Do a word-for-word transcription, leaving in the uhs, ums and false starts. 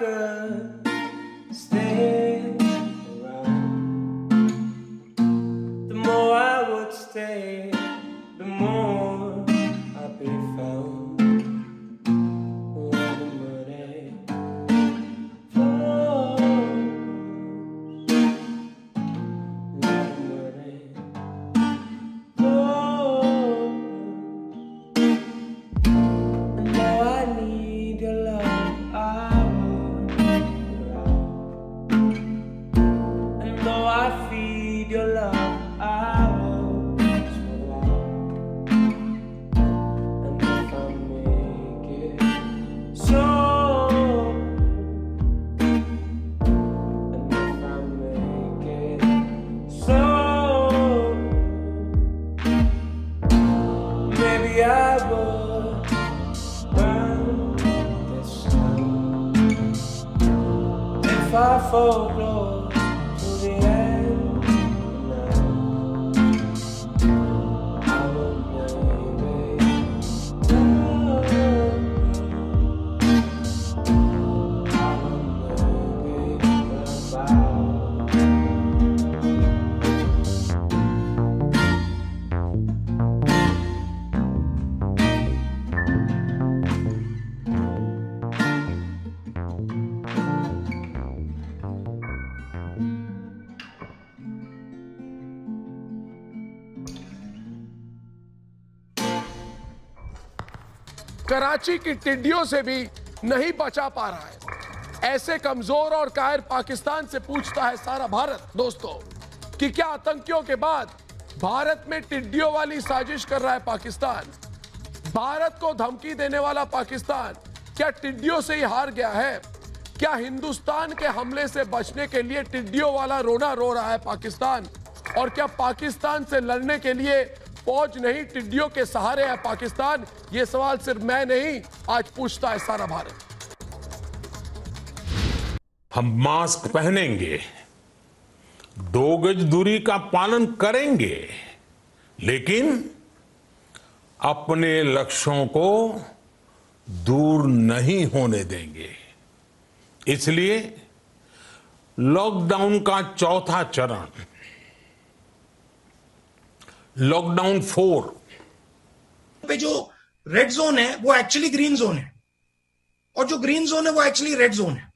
could stay around, the more I would stay, the more I'd be found. When the money falls, when the money falls, and though I need your love, I would go out. And though I feed your love, I would swallow out. And if I make it so, and if I make it so, maybe I would burn this town. If I fall close to the end of the night, I will maybe love you. I will maybe goodbye. Karachi की टिड्डियों से भी नहीं बचा पा रहा है। ऐसे कमजोर और कायर पाकिस्तान से पूछता है सारा भारत दोस्तों कि क्या आतंकियों के बाद भारत में टिड्डियों वाली साजिश कर रहा है पाकिस्तान? भारत को धमकी देने वाला पाकिस्तान क्या टिड्डियों से ही हार गया है? क्या हिंदुस्तान के हमले से बचने के लिए टिड्डियों वाला रोना रो रहा है पाकिस्तान? और क्या पाकिस्तान से लड़ने के लिए फौज नहीं टिड्डियों के सहारे है पाकिस्तान? ये सवाल सिर्फ मैं नहीं, आज पूछता है सारा भारत। हम मास्क पहनेंगे, दो गज दूरी का पालन करेंगे, लेकिन अपने लक्ष्यों को दूर नहीं होने देंगे। इसलिए लॉकडाउन का चौथा चरण, लॉकडाउन फोर पे जो रेड जोन है वो एक्चुअली ग्रीन जोन है, और जो ग्रीन जोन है वो एक्चुअली रेड जोन है।